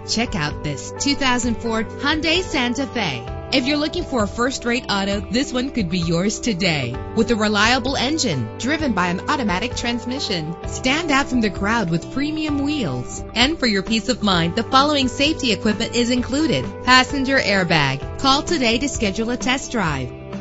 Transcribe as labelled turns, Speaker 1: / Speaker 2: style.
Speaker 1: Check out this 2004 Hyundai Santa Fe. If you're looking for a first-rate auto, this one could be yours today. With a reliable engine driven by an automatic transmission, stand out from the crowd with premium wheels. And for your peace of mind, the following safety equipment is included: passenger airbag. Call today to schedule a test drive.